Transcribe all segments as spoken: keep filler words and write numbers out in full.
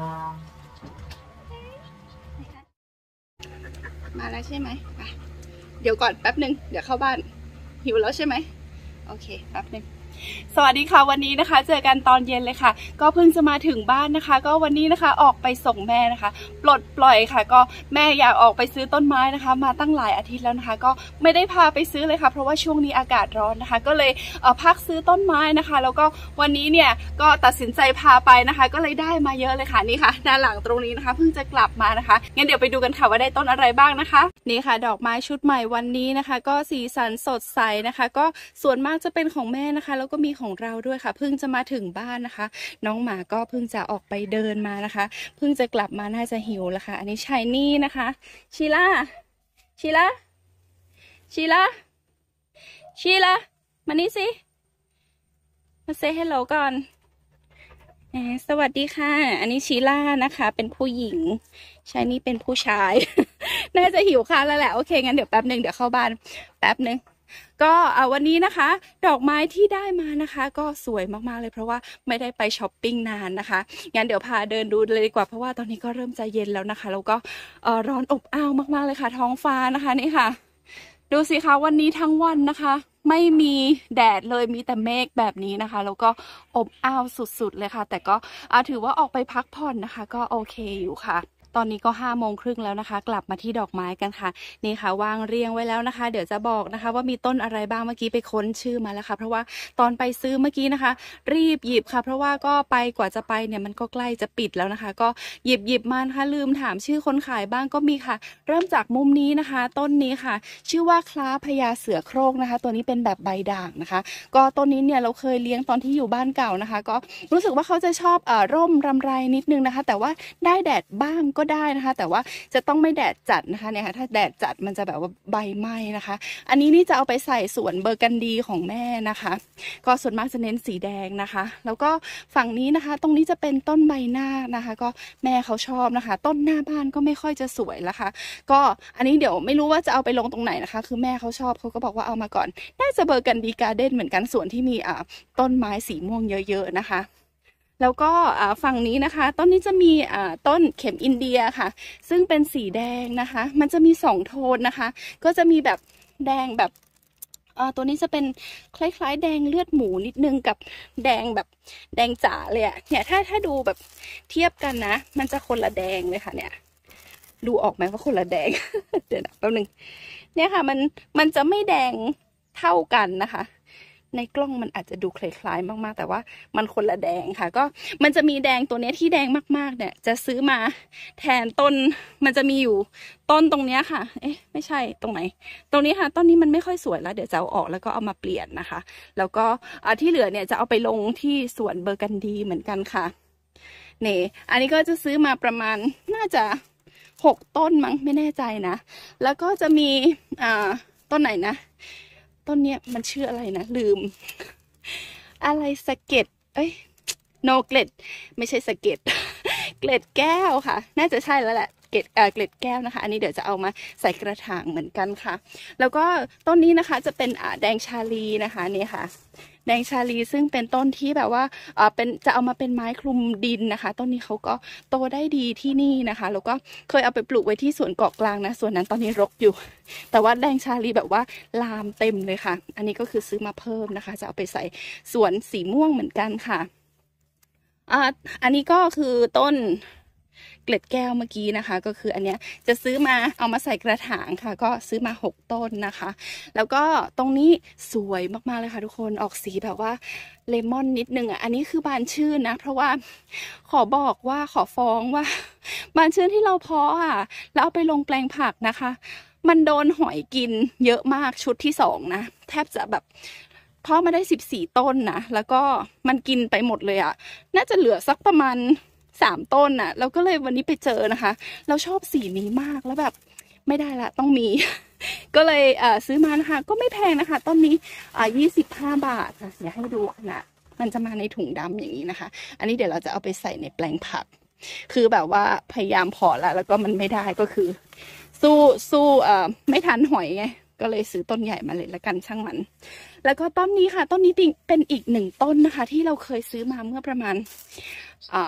มาแล้วใช่ไหมไปเดี๋ยวก่อนแป๊บหนึ่งเดี๋ยวเข้าบ้านหิวแล้วใช่ไหมโอเคแป๊บหนึ่งสวัสดีค่ะวันนี้นะคะเจอกันตอนเย็นเลยค่ะก็เพิ่งจะมาถึงบ้านนะคะก็วันนี้นะคะออกไปส่งแม่นะคะปลดปล่อยค่ะก็แม่อยากออกไปซื้อต้นไม้นะคะมาตั้งหลายอาทิตย์แล้วนะคะก็ไม่ได้พาไปซื้อเลยค่ะเพราะว่าช่วงนี้อากาศร้อนนะคะก็เลยเออพักซื้อต้นไม้นะคะแล้วก็วันนี้เนี่ยก็ตัดสินใจพาไปนะคะก็เลยได้มาเยอะเลยค่ะนี่ค่ะด้านหลังตรงนี้นะคะเพิ่งจะกลับมานะคะงั้นเดี๋ยวไปดูกันค่ะว่าได้ต้นอะไรบ้างนะคะนี่ค่ะดอกไม้ชุดใหม่วันนี้นะคะก็สีสันสดใสนะคะก็ส่วนมากจะเป็นของแม่นะคะแล้วก็มีของเราด้วยค่ะเพิ่งจะมาถึงบ้านนะคะน้องหมาก็เพิ่งจะออกไปเดินมานะคะเพิ่งจะกลับมาน่าจะหิวแล้วค่ะอันนี้ชายนี่นะคะชีล่าชีล่าชีล่าชีล่ามานี่สิมาเซฮัลโหลก่อนสวัสดีค่ะอันนี้ชีล่านะคะเป็นผู้หญิงชายนี่เป็นผู้ชาย น่าจะหิวข้าวแล้วแหละโอเคงั้นเดี๋ยวแป๊บหนึ่งเดี๋ยวเข้าบ้านแป๊บหนึ่งก็วันนี้นะคะดอกไม้ที่ได้มานะคะก็สวยมากๆเลยเพราะว่าไม่ได้ไปช้อปปิ้งนานนะคะงั้นเดี๋ยวพาเดินดูเลยดีกว่าเพราะว่าตอนนี้ก็เริ่มจะเย็นแล้วนะคะแล้วก็ร้อนอบอ้าวมากๆเลยค่ะท้องฟ้านะคะนี่ค่ะดูสิคะวันนี้ทั้งวันนะคะไม่มีแดดเลยมีแต่เมฆแบบนี้นะคะแล้วก็อบอ้าวสุดๆเลยค่ะแต่ก็ถือว่าออกไปพักผ่อนนะคะก็โอเคอยู่ค่ะตอนนี้ก็ห้าโมงครึ่งแล้วนะคะกลับมาที่ดอกไม้กันค่ะนี่ค่ะวางเรียงไว้แล้วนะคะเดี๋ยวจะบอกนะคะว่ามีต้นอะไรบ้างเมื่อกี้ไปค้นชื่อมาแล้วค่ะเพราะว่าตอนไปซื้อเมื่อกี้นะคะรีบหยิบค่ะเพราะว่าก็ไปกว่าจะไปเนี่ยมันก็ใกล้จะปิดแล้วนะคะก็หยิบหยิบมานะคะลืมถามชื่อคนขายบ้างก็มีค่ะเริ่มจากมุมนี้นะคะต้นนี้ค่ะชื่อว่าคล้าพญาเสือโคร่งนะคะตัวนี้เป็นแบบใบด่างนะคะก็ต้นนี้เนี่ยเราเคยเลี้ยงตอนที่อยู่บ้านเก่านะคะก็รู้สึกว่าเขาจะชอบเอ่อร่มรำไรนิดนึงนะคะแต่ว่าได้แดดบ้างก็ได้นะคะแต่ว่าจะต้องไม่แดดจัดนะคะเนี่ยค่ะถ้าแดดจัดมันจะแบบว่าใบไหม้นะคะอันนี้นี่จะเอาไปใส่สวนเบอร์กันดีของแม่นะคะก็ส่วนมากจะเน้นสีแดงนะคะแล้วก็ฝั่งนี้นะคะตรงนี้จะเป็นต้นใบหน้านะคะก็แม่เขาชอบนะคะต้นหน้าบ้านก็ไม่ค่อยจะสวยแล้วค่ะก็อันนี้เดี๋ยวไม่รู้ว่าจะเอาไปลงตรงไหนนะคะคือแม่เขาชอบเขาก็บอกว่าเอามาก่อนน่าจะเบอร์กันดีการ์เด้นเหมือนกันส่วนที่มีอ่าต้นไม้สีม่วงเยอะๆนะคะแล้วก็ฝั่งนี้นะคะต้นนี้จะมีต้นเข็มอินเดียค่ะซึ่งเป็นสีแดงนะคะมันจะมีสองโทนนะคะก็จะมีแบบแดงแบบตัวนี้จะเป็นคล้ายๆแดงเลือดหมูนิดนึงกับแดงแบบแดงจ๋าเลยอะเนี่ยถ้าถ้าดูแบบเทียบกันนะมันจะคนละแดงเลยค่ะเนี่ยดูออกไหมว่าคนละแดง เดี๋ยวนะแป๊บนึงเนี่ยค่ะมันมันจะไม่แดงเท่ากันนะคะในกล้องมันอาจจะดูคล้ายๆมากๆแต่ว่ามันคนละแดงค่ะก็มันจะมีแดงตัวนี้ที่แดงมากๆเนี่ยจะซื้อมาแทนต้นมันจะมีอยู่ต้นตรงนี้ค่ะเอ๊ะไม่ใช่ตรงไหนตรงนี้ค่ะต้นนี้มันไม่ค่อยสวยแล้วเดี๋ยวจะเอาออกแล้วก็เอามาเปลี่ยนนะคะแล้วก็ที่เหลือเนี่ยจะเอาไปลงที่สวนเบอร์กันดีเหมือนกันค่ะนี่อันนี้ก็จะซื้อมาประมาณน่าจะหกต้นมั้งไม่แน่ใจนะแล้วก็จะมีอ่าต้นไหนนะต้นเนี้ยมันชื่ออะไรนะลืมอะไรสะเก็ดเอ้ยโนเกล็ดไม่ใช่สะเก็ดเกล็ดแก้วค่ะน่าจะใช่แล้วแหละเกล็ดเอ่อเกล็ดแก้วนะคะอันนี้เดี๋ยวจะเอามาใส่กระถางเหมือนกันค่ะแล้วก็ต้นนี้นะคะจะเป็นอ่าแดงชาลีนะคะนี่ค่ะแดงชาลีซึ่งเป็นต้นที่แบบว่าอ่าเป็นจะเอามาเป็นไม้คลุมดินนะคะต้นนี้เขาก็โตได้ดีที่นี่นะคะแล้วก็เคยเอาไปปลูกไว้ที่สวนเกาะกลางนะส่วนนั้นตอนนี้รกอยู่แต่ว่าแดงชาลีแบบว่าลามเต็มเลยค่ะอันนี้ก็คือซื้อมาเพิ่มนะคะจะเอาไปใส่สวนสีม่วงเหมือนกันค่ะอ่าอันนี้ก็คือต้นเกล็ดแก้วเมื่อกี้นะคะก็คืออันเนี้ยจะซื้อมาเอามาใส่กระถางค่ะก็ซื้อมาหกต้นนะคะแล้วก็ตรงนี้สวยมากๆเลยค่ะทุกคนออกสีแบบว่าเลมอนนิดนึงอ่ะอันนี้คือบานชื่นนะเพราะว่าขอบอกว่าขอฟ้องว่าบานชื่นที่เราเพาะอ่ะแล้วเอาไปลงแปลงผักนะคะมันโดนหอยกินเยอะมากชุดที่สองนะแทบจะแบบเพาะมาได้สิบสี่ต้นนะแล้วก็มันกินไปหมดเลยอ่ะน่าจะเหลือสักประมาณสามต้นน่ะเราก็เลยวันนี้ไปเจอนะคะเราชอบสีนี้มากแล้วแบบไม่ได้ละต้องมี ก็เลยเอ่อซื้อมานะคะก็ไม่แพงนะคะต้นนี้อ่ายี่สิบห้าบาทค่ะเดี๋ยวให้ดูขนาดมันจะมาในถุงดำอย่างนี้นะคะอันนี้เดี๋ยวเราจะเอาไปใส่ในแปลงผักคือแบบว่าพยายามพอละแล้วก็มันไม่ได้ก็คือสู้สู้เอ่อไม่ทันหอยไงก็เลยซื้อต้นใหญ่มาเลยละกันช่างมันแล้วก็ต้นนี้ค่ะต้นนี้เป็นอีกหนึ่งต้นนะคะที่เราเคยซื้อมาเมื่อประมาณอ่า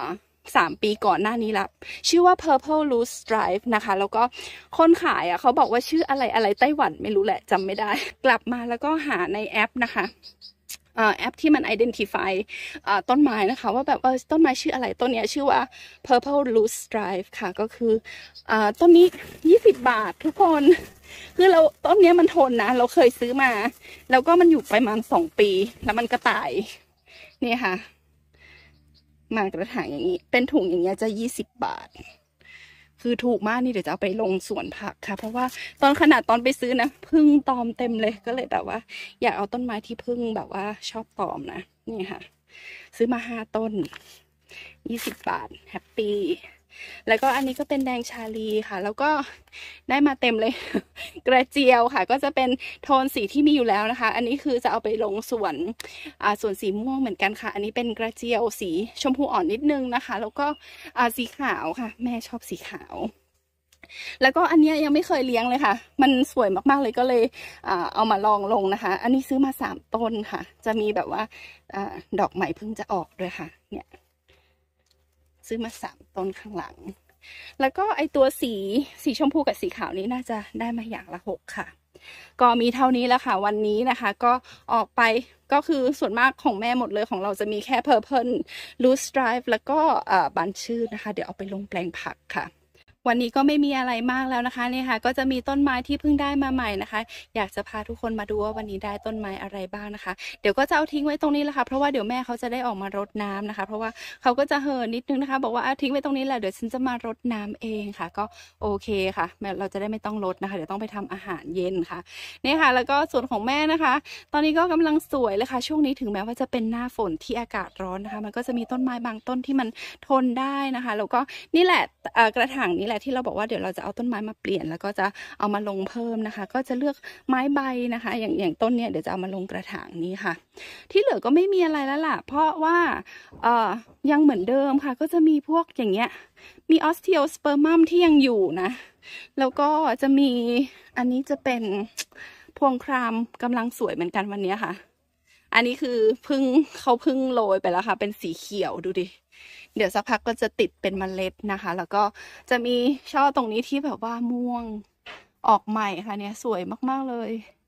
สามปีก่อนหน้านี้ละชื่อว่า Purple Loose Stripe นะคะแล้วก็คนขายอ่ะเขาบอกว่าชื่ออะไรอะไรไต้หวันไม่รู้แหละจำไม่ได้กลับมาแล้วก็หาในแอปนะคะแอปที่มัน identify ต้นไม้นะคะว่าแบบเออต้นไม้ชื่ออะไรต้นนี้ชื่อว่า Purple Loose Stripe ค่ะก็คืออต้นนี้ยี่สิบบาททุกคนคือเราต้นนี้มันทนนะเราเคยซื้อมาแล้วก็มันอยู่ประมาณสองปีแล้วมันก็ตายนี่ค่ะมากระถางอย่างนี้เป็นถุงอย่างเงี้ยจะยี่สิบบาทคือถูกมากนี่เดี๋ยวจะเอาไปลงสวนผักค่ะเพราะว่าตอนขนาดตอนไปซื้อนะพึ่งตอมเต็มเลยก็เลยแบบว่าอยากเอาต้นไม้ที่พึ่งแบบว่าชอบตอมนะนี่ค่ะซื้อมาห้าต้นยี่สิบบาทแฮปปี้แล้วก็อันนี้ก็เป็นแดงชาลีค่ะแล้วก็ได้มาเต็มเลยกระเจียวค่ะก็จะเป็นโทนสีที่มีอยู่แล้วนะคะอันนี้คือจะเอาไปลงส่วนอ่าส่วนสีม่วงเหมือนกันค่ะอันนี้เป็นกระเจียวสีชมพูอ่อนนิดนึงนะคะแล้วก็อ่าสีขาวค่ะแม่ชอบสีขาวแล้วก็อันนี้ยังไม่เคยเลี้ยงเลยค่ะมันสวยมากๆเลยก็เลยอ่าเอามาลองลงนะคะอันนี้ซื้อมาสามต้นค่ะจะมีแบบว่าอ่าดอกใหม่เพิ่งจะออกด้วยค่ะเนี่ยซื้อมาสามต้นข้างหลังแล้วก็ไอตัวสีสีชมพูกับสีขาวนี้น่าจะได้มาอย่างละหกค่ะก็มีเท่านี้แล้วค่ะวันนี้นะคะก็ออกไปก็คือส่วนมากของแม่หมดเลยของเราจะมีแค่ Purple Loose Stripe แล้วก็บานชื่นนะคะเดี๋ยวเอาไปลงแปลงผักค่ะวันนี้ก็ไม่มีอะไรมากแล้วนะคะนี่ค่ะก็จะมีต้นไม้ที่เพิ่งได้มาใหม่นะคะอยากจะพาทุกคนมาดูว่าวันนี้ได้ต้นไม้อะไรบ้างนะคะเดี๋ยวก็จะเอาทิ้งไว้ตรงนี้แหละค่ะเพราะว่าเดี๋ยวแม่เขาจะได้ออกมารดน้ำนะคะเพราะว่าเขาก็จะเห่อนิดนึงนะคะบอกว่าทิ้งไว้ตรงนี้แหละเดี๋ยวฉันจะมารดน้ำเองค่ะก็โอเคค่ะเราจะได้ไม่ต้องรดนะคะเดี๋ยวต้องไปทำอาหารเย็นค่ะนี่ค่ะแล้วก็ส่วนของแม่นะคะตอนนี้ก็กำลังสวยเลยค่ะช่วงนี้ถึงแม้ว่าจะเป็นหน้าฝนที่อากาศร้อนนะคะมันก็จะมีต้นไม้บางต้นที่มันทนได้นะคะแล้วก็นี่แหละกระถางนี้แหละที่เราบอกว่าเดี๋ยวเราจะเอาต้นไม้มาเปลี่ยนแล้วก็จะเอามาลงเพิ่มนะคะก็จะเลือกไม้ใบนะคะอย่างอย่างต้นเนี้ยเดี๋ยวจะเอามาลงกระถางนี้ค่ะที่เหลือก็ไม่มีอะไรแล้วล่ะเพราะว่าเอ่อยังเหมือนเดิมค่ะก็จะมีพวกอย่างเงี้ยมีออสเทียลสเปอร์มัมที่ยังอยู่นะแล้วก็จะมีอันนี้จะเป็นพวงครามกำลังสวยเหมือนกันวันนี้ค่ะอันนี้คือพึ่งเขาพึ่งโรยไปแล้วค่ะเป็นสีเขียวดูดิเดี๋ยวสักพักก็จะติดเป็นเมล็ดนะคะแล้วก็จะมีช่อตรงนี้ที่แบบว่าม่วงออกใหม่ค่ะเนี่ยสวยมากๆเลย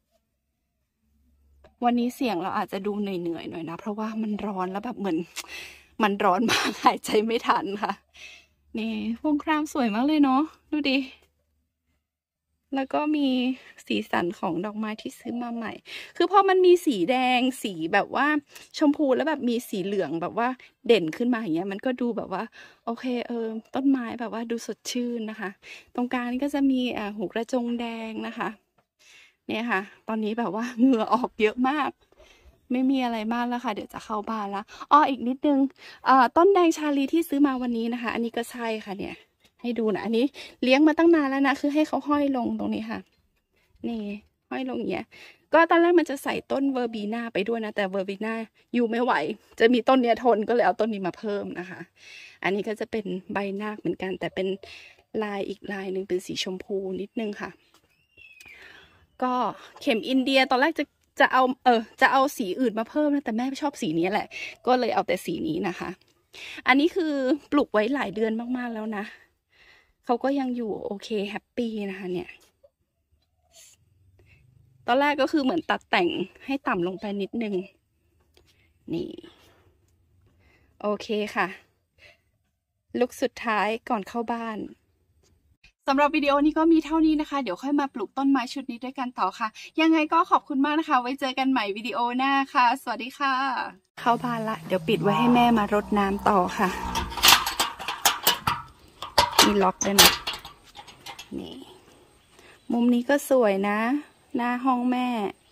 วันนี้เสียงเราอาจจะดูเหนื่อยๆหน่อยนะเพราะว่ามันร้อนแล้วแบบเหมือนมันร้อนมากหายใจไม่ทันค่ะนี่พวงครามสวยมากเลยเนาะดูดิแล้วก็มีสีสันของดอกไม้ที่ซื้อมาใหม่คือพอมันมีสีแดงสีแบบว่าชมพูแล้วแบบมีสีเหลืองแบบว่าเด่นขึ้นมาอย่างเงี้ยมันก็ดูแบบว่าโอเคเออต้นไม้แบบว่าดูสดชื่นนะคะตรงกลางนี่ก็จะมีอ่าหูกระจงแดงนะคะเนี่ยค่ะตอนนี้แบบว่าเหงื่อออกเยอะมากไม่มีอะไรมากแล้วค่ะเดี๋ยวจะเข้าบ้านแล้วอ้ออีกนิดนึงอ่าต้นแดงชาลีที่ซื้อมาวันนี้นะคะอันนี้ก็ใช่ค่ะเนี่ยให้ดูนะอันนี้เลี้ยงมาตั้งนานแล้วนะคือให้เขาห้อยลงตรงนี้ค่ะนี่ห้อยลงอย่างเงี้ยก็ตอนแรกมันจะใส่ต้นเวอร์บีน่าไปด้วยนะแต่เวอร์บีน่าอยู่ไม่ไหวจะมีต้นเนี้ยทนก็เลยเอาต้นนี้มาเพิ่มนะคะอันนี้ก็จะเป็นใบนาคเหมือนกันแต่เป็นลายอีกลายหนึ่งเป็นสีชมพูนิดนึงค่ะก็เข็มอินเดียตอนแรกจะจะเอาเออจะเอาสีอื่นมาเพิ่มนะแต่แม่ชอบสีนี้แหละก็เลยเอาแต่สีนี้นะคะอันนี้คือปลูกไว้หลายเดือนมากๆแล้วนะเขาก็ยังอยู่โอเคแฮปปี้นะคะเนี่ยตอนแรกก็คือเหมือนตัดแต่งให้ต่ำลงไปนิดนึงนี่โอเคค่ะลุคสุดท้ายก่อนเข้าบ้านสำหรับวิดีโอนี้ก็มีเท่านี้นะคะเดี๋ยวค่อยมาปลูกต้นไม้ชุดนี้ด้วยกันต่อค่ะยังไงก็ขอบคุณมากนะคะไว้เจอกันใหม่วิดีโอหน้าค่ะสวัสดีค่ะเข้าบ้านละเดี๋ยวปิดไว้ให้แม่มารดน้ำต่อค่ะมีล็อกด้วยนะนี่มุมนี้ก็สวยนะหน้าห้องแม่